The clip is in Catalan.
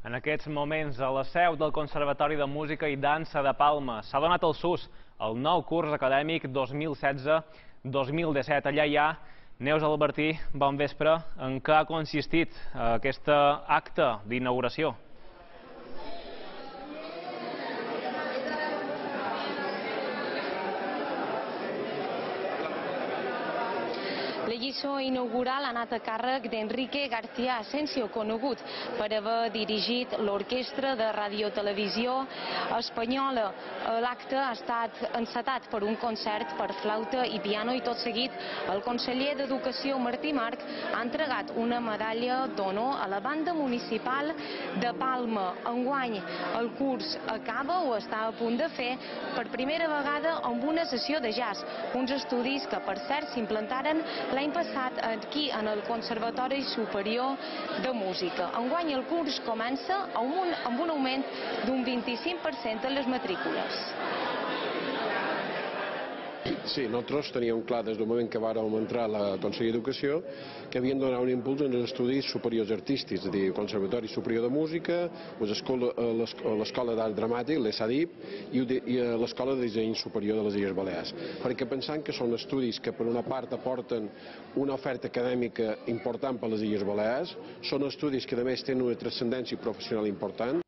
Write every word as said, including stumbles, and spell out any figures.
En aquests moments, a la seu del Conservatori de Música i Dansa de Palma s'ha donat el S U S, el nou curs acadèmic dos mil setze dos mil disset. Allà hi ha Neus Albertí, bon vespre. En què ha consistit aquest acte d'inauguració? La lliçó inaugural ha anat a càrrec d'Enrique García Asensio, conegut per haver dirigit l'Orquestra de Radiotelevisió Espanyola. L'acte ha estat encetat per un concert per flauta i piano i tot seguit el conseller d'Educació Martí Marc ha entregat una medalla d'honor a la banda municipal de Palma. Enguany el curs acaba o està a punt de fer per primera vegada amb una sessió de jazz, uns estudis que per cert s'implantaren l'any passat aquí en el Conservatori Superior de Música. Enguany el curs comença amb un, amb un augment d'un vint-i-cinc per cent en les matrícules. Sí, nosaltres teníem clar des del moment que vàrem entrar a la Conselleria d'Educació que havien de donar un impuls als estudis superiors artístics, és a dir, el Conservatori Superior de Música, l'Escola d'Art Dramàtic, l'E S A D I P, i l'Escola de Disseny Superior de les Illes Balears. Perquè pensant que són estudis que per una part aporten una oferta acadèmica important per a les Illes Balears, són estudis que a més tenen una transcendència professional important